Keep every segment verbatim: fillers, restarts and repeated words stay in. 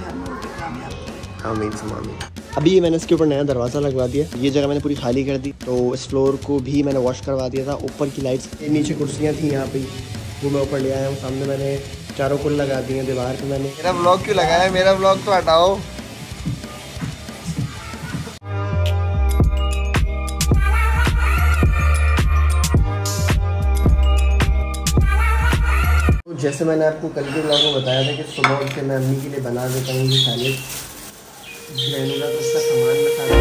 हर मोड़ पे कामयाब करें। आमीन आमीन। अभी मैंने इसके ऊपर नया दरवाज़ा लगवा दिया। ये जगह मैंने पूरी खाली कर दी, तो इस फ्लोर को भी मैंने वॉश करवा दिया था। ऊपर की लाइट्स, नीचे कुर्सियाँ थी यहाँ पे, वो मैं ऊपर ले आया हूँ। सामने मैंने चारों कुल लगा दिए हैं दीवार पे। मैंने मेरा ब्लॉग क्यों लगाया है? मेरा ब्लॉग तो हटाओ। जैसे मैंने आपको कल के ब्लॉग में बताया था कि सुबह उठ के मैं अम्मी के लिए बना देता हूँ ये सैलेड। ग्रैनुला तो उसका सामान में खा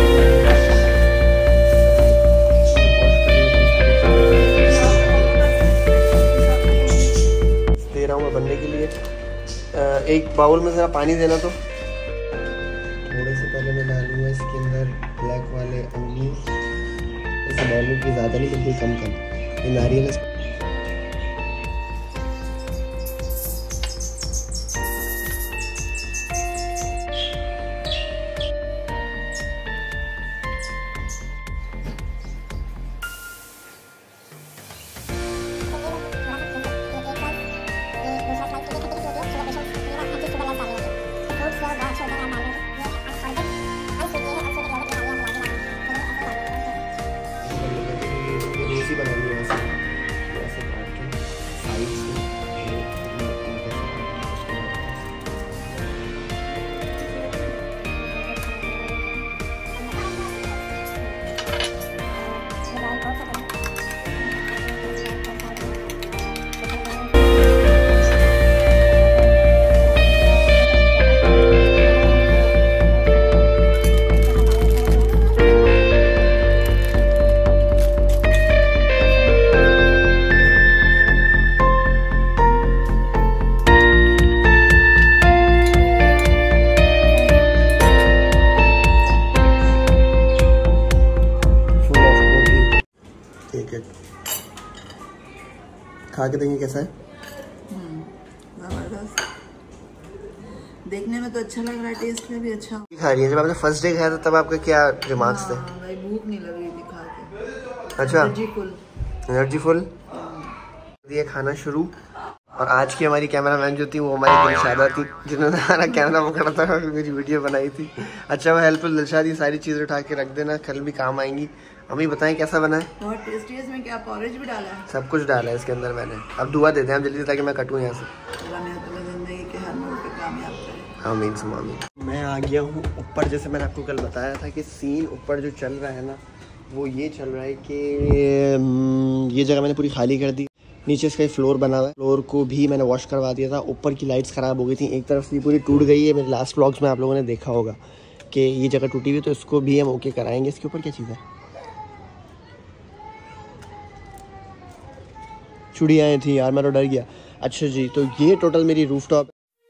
दे रहा हूँ मैं बनने के लिए। एक बाउल में ज़रा पानी देना। तो थोड़े से पहले मैं डालूँगा इसके अंदर ब्लैक वाले अंगूर। इसे बाउल में ज़्यादा नहीं, बिल्कुल कम कम। ये नारियल खा के देंगे कैसा है? जबरदस्त। देखने में तो अच्छा लग रहा है, टेस्ट में भी अच्छा। खा रही है। जब आपने फर्स्ट डे खाया था तब आपका क्या रिमार्क्स थे? भाई भूख नहीं लग रही थी खा के। अच्छा, एनर्जी फुल एनर्जी फुल दिया खाना शुरू। और आज की हमारी कैमरामैन जो थी वो हमारी दिलशादा थी, जिन्होंने हमारा कैमरा पकड़ा था और मेरी वीडियो बनाई थी। अच्छा वो हेल्पफुल दिलशाद, ये सारी चीज़ें उठा के रख देना, कल भी काम आएंगी। अम्मी बताएं कैसा बना है? बहुत टेस्टी है। इसमें क्या पॉरेज भी डाला है? सब कुछ डाला है इसके अंदर मैंने। अब दुआ देते हैं हम जल्दी ताकि मैं कटूँ यहाँ से। जिंदगी के हर मोड़ पे कामयाब करें। आमीन आमीन। मैं आ गया हूँ ऊपर। जैसे मैंने आपको कल बताया था कि सीन ऊपर जो चल रहा है ना, वो ये चल रहा है कि ये जगह मैंने पूरी खाली कर दी। नीचे इसका फ्लोर बना हुआ है, फ्लोर को भी मैंने वॉश करवा दिया था। ऊपर की लाइट्स ख़राब हो गई थी, एक तरफ से पूरी टूट गई है। मेरे लास्ट व्लॉग्स में आप लोगों ने देखा होगा कि ये जगह टूटी हुई, तो इसको भी हम ओके कराएंगे। इसके ऊपर क्या चीज़ है? चुड़ियाँ थी यार, मैं तो डर गया। अच्छा जी, तो ये टोटल मेरी रूफ टॉप।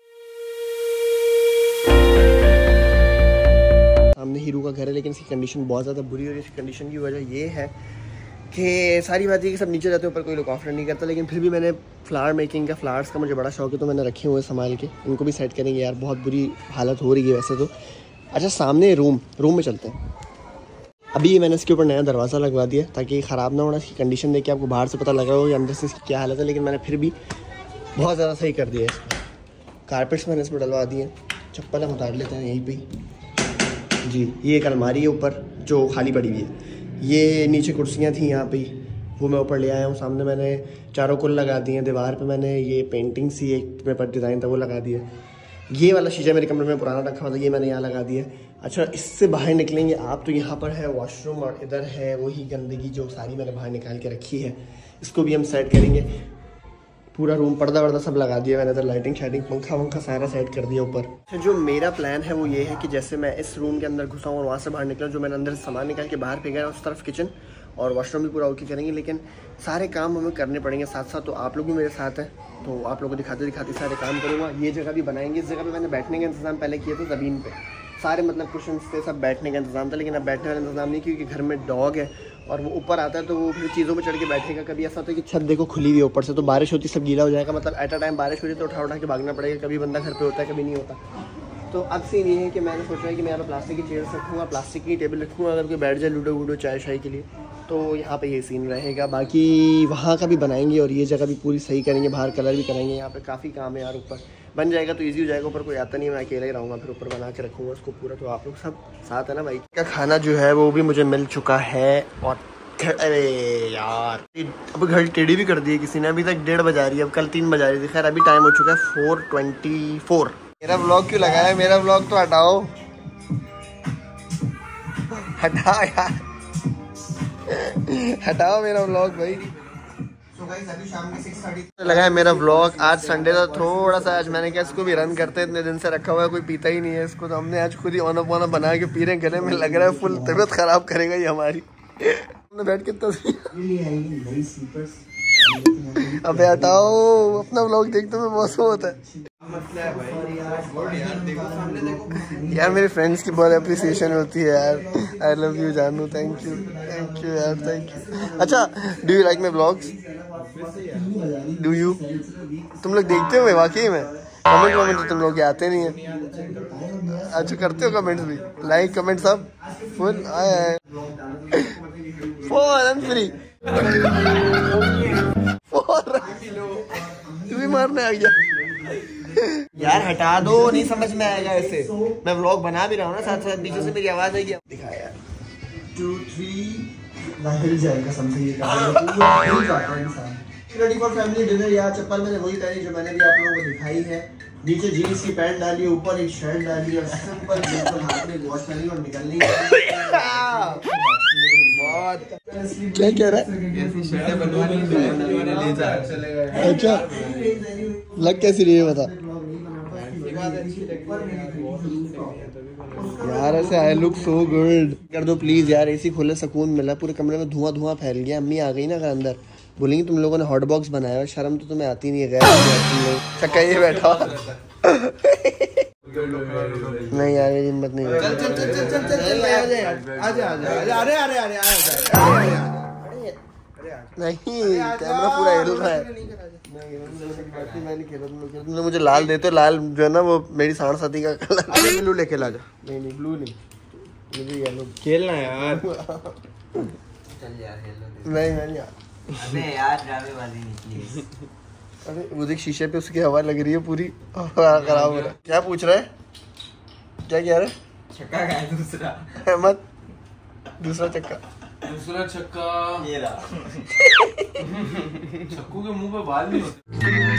सामने हीरो का घर है, लेकिन इसकी कंडीशन बहुत ज़्यादा बुरी हो रही है। इसकी कंडीशन की वजह ये है कि सारी बात ये कि सब नीचे जाते हैं, ऊपर कोई लोग ऑफर नहीं करता। लेकिन फिर भी मैंने फ्लावर मेकिंग का, फ्लावर्स का मुझे बड़ा शौक है, तो मैंने रखे हुए संभाल के। उनको भी सेट करेंगे यार, बहुत बुरी हालत हो रही है वैसे तो। अच्छा सामने रूम रूम में चलते हैं। अभी मैंने इसके ऊपर नया दरवाज़ा लगवा दिया ताकि ख़राब ना होना। इसकी कंडीशन देख के आपको बाहर से पता लगा होगा कि अंदर से इसकी क्या हालत है, लेकिन मैंने फिर भी बहुत ज़्यादा सही कर दिया है। कारपेट्स मैंने इसमें डलवा दिए। चप्पल हम उतार लेते हैं यहीं पे जी। ये एक अलमारी है ऊपर जो खाली पड़ी हुई है। ये नीचे कुर्सियाँ थी यहाँ पे, वो मैं ऊपर ले आया हूँ। सामने मैंने चारों कुल लगा दिए हैं। दीवार पे मैंने ये पेंटिंग सी एक पेपर डिज़ाइन था वो लगा दिया। ये वाला शीशा मेरे कमरे में पुराना रखा हुआ था, ये मैंने यहाँ लगा दिया। अच्छा इससे बाहर निकलेंगे आप तो यहाँ पर है वॉशरूम, और इधर है वही गंदगी जो सारी मैंने बाहर निकाल के रखी है। इसको भी हम सेट करेंगे। पूरा रूम पर्दा वर्दा सब लगा दिया मैंने, इधर लाइटिंग शाइटिंग पंखा वंखा सारा सेट कर दिया ऊपर। अच्छा जो मेरा प्लान है वो ये है कि जैसे मैं इस रूम के अंदर घुसा हूँ और वहाँ से बाहर निकला, जो मैंने अंदर से सामान निकाल के बाहर फेंका है, उस तरफ किचन और वॉशरूम भी पूरा ओके करेंगे। लेकिन सारे काम हमें करने पड़ेंगे साथ साथ, तो आप लोग भी मेरे साथ हैं, तो आप लोगों को दिखाते दिखाते सारे काम करूँगा। ये जगह भी बनाएंगे। इस जगह पे मैंने बैठने का इंतज़ाम पहले किया था ज़मीन पे, सारे मतलब कुशन थे, सब बैठने का इंतज़ाम था। लेकिन अब बैठने का इंतज़ाम नहीं, क्योंकि घर में डॉग है और वो ऊपर आता है तो वो फिर चीज़ों पे चढ़ के बैठेगा। कभी ऐसा होता है कि छत देखो खुली हुई है ऊपर से, तो बारिश होती सब गीला हो जाएगा। मतलब एट अ टाइम बारिश हो रही तो उठा उठा के भागना पड़ेगा। कभी बंदा घर पे होता है, कभी नहीं होता। तो अब सीन ये है कि मैंने सोचा है कि मैं यहाँ पर प्लास्टिक की चेयर्स रखूँगा, प्लास्टिक की टेबल रखूँगा, अगर कोई बैठ जाए लूडो वूडो चाय शाय के लिए, तो यहाँ पे ये सीन रहेगा। बाकी वहाँ का भी बनाएंगे और ये जगह भी पूरी सही करेंगे, बाहर कलर भी करेंगे। यहाँ पे काफ़ी काम है यार ऊपर। बन जाएगा तो इजी हो जाएगा। ऊपर कोई आता नहीं, मैं अकेला ही रहूँगा, फिर ऊपर बना के रखूँगा उसको पूरा। तो आप लोग सब साथ है ना भाई। का खाना जो है वो भी मुझे मिल चुका है। और अरे यार अब घड़ी टेढ़ी भी कर दी है किसी ने। अभी तक डेढ़ बजा रही है, अब कल तीन बजा रही थी। खैर अभी टाइम हो चुका है फोर ट्वेंटी फोर। मेरा व्लॉग क्यों लगाया है? मेरा व्लॉग तो हटाओ, हटाओ यार, हटाओ मेरा व्लॉग भाई। तो गाइस अभी शाम के सिक्स थर्टी लगा है मेरा व्लॉग। आज संडे था, थोड़ा सा आज मैंने क्या इसको भी रन करते हैं। इतने दिन से रखा हुआ है, कोई पीता ही नहीं है इसको, तो हमने आज खुद ही ऑन ऑफ ऑन ऑफ बना के पी रहे हैं। गले में लग रहा है फुल तबीयत खराब करेगा ये हमारी। हमने बैठ के अबे हटाओ, अपना व्लॉग देखते हुए मौसम होता है यार। मेरे फ्रेंड्स की बहुत अप्रिसिएशन होती है यार। आई लव यू जानू, थैंक यू थैंक यू यार, थैंक यू। अच्छा, do you like my vlogs? Do you? तुम लोग देखते हो वाकई में? कमेंट वमेंट तो तुम लोग आते नहीं है। अच्छा करते हो कमेंट्स भी? लाइक कमेंट सब फुल आए फॉर फ्री तू भी मारने आ गया यार। हटा दो, नहीं समझ में आएगा ऐसे। मैं व्लॉग बना भी रहा हूँ ना साथ साथ, पीछे से मेरी आवाज आएगी। दिखा यार, टू थ्री हिल जाएगा something. Ready for family dinner. यार चप्पल मैंने वही पहनी जो मैंने भी आप लोगों को दिखाई है। नीचे जीन्स की पैंट डाली, ऊपर एक शर्ट डाली और सिंपल बिल्कुल हाथ में वॉश करी और निकलनी। बहुत क्या कह रहा है? अच्छा लग कैसी रही है बता यार ऐसे। I look so good. कर दो प्लीज यार, एसी खोले सुकून मिला। पूरे कमरे में धुआं धुआं फैल गया। अम्मी आ गई ना घर अंदर, बोलेंगे तुम लोगों ने हॉट बॉक्स बनाया है। शर्म तो तुम्हें आती नहीं है। गैर चक्का ये बैठा नहीं यार, मेरी हिम्मत नहीं। चल चल चल चल चल चल चल आजा आजा आजा। अरे अरे अरे नहीं, कैमरा पूरा हिल रहा है। मैं नहीं खेला, तुम लोग तुमने मुझे लाल देते। लाल जो है ना वो मेरी साढ़ साथी का कलर। ब्लू लेके ला जा। नहीं नहीं ब्लू नहीं, मुझे येलो खेलना है यार। चल यार नहीं मैं नहीं यार। अबे यार ड्रामेबाजी निकली। अरे वो देख शीशे पे उसकी हवा लग रही है पूरी, खराब हो रहा है। क्या पूछ रहा है? क्या कह रहा है? छक्का का है दूसरा। अहमद दूसरा चक्का, दूसरा छक्का ये रहा। छक्कू के मुंह पे बाल नहीं होते।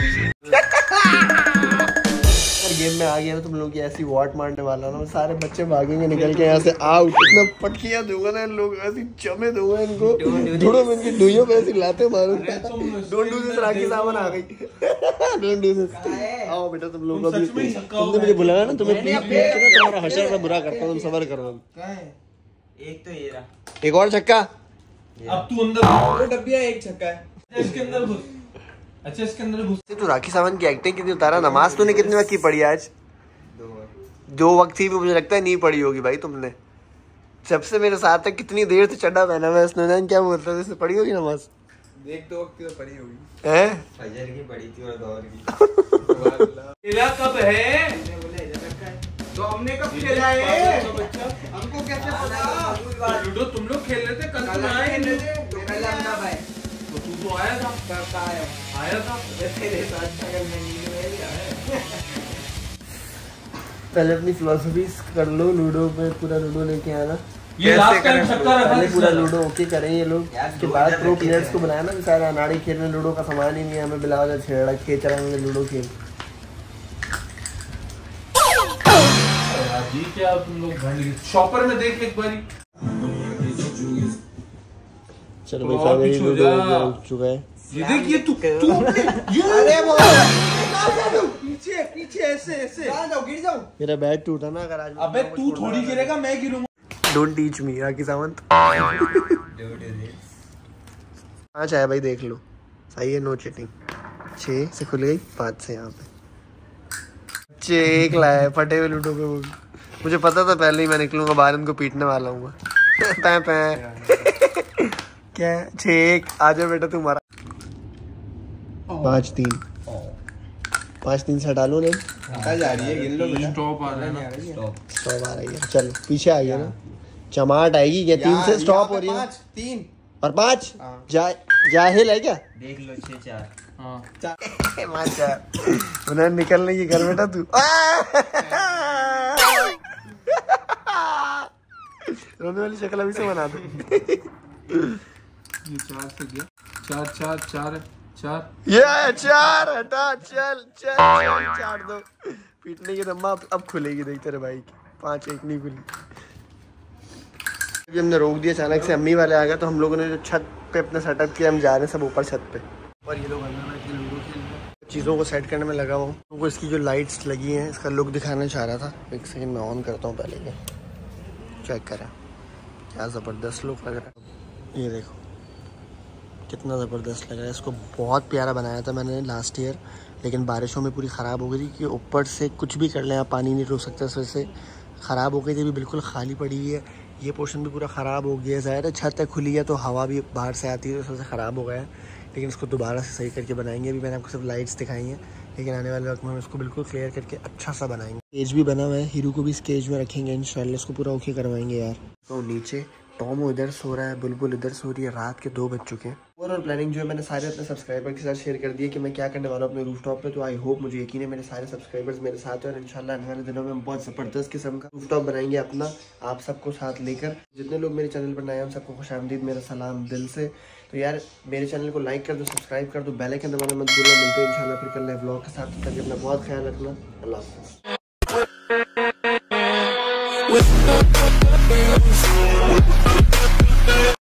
गेम में आ गया ना तुम लोग की ऐसी वॉट मारने वाला ना, सारे बच्चे भागेंगे निकल के यहाँ से आउट। इतना पटकियां दूंगा ना लोग, ऐसी चमे दूंगा इनको। धुड़ो में इनकी डुइयों पे ऐसी लाते मारो। Don't do this. Rakhi Sawant आ गई। Don't do this. आओ बेटा तुम लोग, अभी तुमने मुझे बुलाया ना, तुम्हें प्लीज प्लीज के ना तुम्हारा हशर सा बुरा करता हूँ। तुम सबर करो। एक तो ये रहा, एक और छक्का। अब तू अंदर वो डब्बिया एक छक्का है इसके अंदर घुस। अच्छा इसके अंदर घुस। तू राखी सावन की एक्टिंग कितनी उतारा। नमाज तूने कितने वक्त की पढ़ी आज? दो वक्त थी, मुझे लगता है नहीं पढ़ी होगी भाई तुमने। जब से मेरे साथ है कितनी देर से चड्डा पहना हुआ है इसने। क्या बोलता है, पढ़ी होगी नमाज? एक दो वक्त तो पढ़ी होगी। हैं? फजर की पढ़ी थी और दौर की। खेला कब है? तो हमने कब खेला है? हमको कैसे पता? लूडो तुम लोग खेल रहे थे कल, तुम आए नहीं थे। तो तू तो आया था। आया आया था तेरे साथ शक्ल में नींद में आया। पहले अपनी फिलोसफी कर लो। लूडो पे पूरा लूडो लेके आना। ये लास्ट टाइम छक्का रखा। पहले पूरा लूडो ओके करें ये लोग, उसके बाद प्रो प्लेयर्स को बनाया ना। सारा अनाड़ी खेलने लूडो का सामान ही नहीं है। हमें बिलावल छेड़ा खेच रहा है लूडो खेल। जी क्या तुम लोग शॉपर में देख एक बारी। चलो भाई फाइनली लूडो हो चुका है। ये देखिए तू तू अरे वो पीछे पीछे ऐसे ऐसे जाओ गिर जाओ। मेरा बैट टूटा ना अगर आज। अबे तू थोड़ी गिरेगा, मैं गिरूंगा। Don't teach me Rakhi Sawant. पाँच आया भाई देख लो, सही है, नो चीटिंग। छः से खुल गई, पाँच से यहाँ पे छः एक लाया फटे हुए लूडो पे। वो मुझे पता था पहले ही मैं निकलूंगा बाहर, इनको पीटने वाला हूँ। पै पै क्या छः एक। आ जाओ बेटा तुम्हारा। पाँच तीन पाँच तीन से हटा लो ना। हटा जा रही है, गिन लो बेटा। स्टॉप आ रहा है ना, स्टॉप स्टॉप आ रही है। चलो पीछे आ गया ना, चमाट आएगी क्या? तीन से स्टॉप हो रही है। तीन और पाँच जा जाहिल है क्या? देख लो छः चार हाँ माचा उन्हें निकलने की घर बेटा तू रोने वाली शक्ल अभी से बना दो। ये चार से गया, चार चार चार चार ये चार हटा चल चल चल चार दो पीटने की दम्मा अब, अब खुलेगी देख तेरे भाई की, पाँच एक नहीं खुली। अभी हमने रोक दिया अचानक से, अम्मी वाले आ गए तो हम लोगों ने जो छत पे अपना सेटअप किया, हम जा रहे हैं सब ऊपर छत पे। और ये लोग चीज़ों को सेट करने में लगा हुआ हूँ। तो इसकी जो लाइट्स लगी हैं इसका लुक दिखाना चाह रहा था, एक सेकंड मैं ऑन करता हूँ पहले ये चेक करा, क्या ज़बरदस्त लुक लग रहा है। ये देखो कितना ज़बरदस्त लग रहा है। इसको बहुत प्यारा बनाया था मैंने लास्ट ईयर, लेकिन बारिशों में पूरी ख़राब हो गई थी कि ऊपर से कुछ भी कर लें आप पानी नहीं रोक सकते, इस वजह से ख़राब हो गई थी। अभी बिल्कुल खाली पड़ी हुई है, ये पोर्शन भी पूरा ख़राब हो गया है। ज़ाहिर है छत तक खुली है तो हवा भी बाहर से आती है, तो इस वजह से ख़राब हो गया है, लेकिन इसको दोबारा से सही करके बनाएंगे। अभी मैंने आपको सिर्फ लाइट्स दिखाई हैं, लेकिन आने वाले वक्त में हम इसको बिल्कुल क्लियर करके अच्छा सा बनाएंगे। स्टेज भी बना हुआ है, हीरू को भी स्टेज में रखेंगे इंशाल्लाह, इसको पूरा ओके करवाएंगे यार। तो नीचे टॉम इधर सो रहा है, बुलबुल इधर सो रही है, रात के दो बज चुके हैं। ओवरऑल प्लानिंग जो है मैंने सारे अपने सब्सक्राइबर के साथ शेयर कर दी है कि मैं क्या करने वाला हूँ अपने रूफटॉप पे। तो आई होप, मुझे यकीन है मेरे सारे सब्सक्राइबर्स मेरे साथ हैं और इंशाल्लाह आने वाले दिनों में हम बहुत ज़बरदस्त किस्म का रूफटॉप बनाएंगे अपना, आप सबको साथ लेकर। जितने लोग मेरे चैनल पर नए हैं हम सबको खुशामदीद, मेरा सलाम दिल से। तो यार मेरे चैनल को लाइक कर दो, सब्सक्राइब कर दो, बेल आइकन दबाना मत भूलना। मिलते हैं इंशाल्लाह फिर कल नए व्लॉग के साथ, तब तक अपना बहुत ख्याल रखना। अल्लाह हाफ़िज़।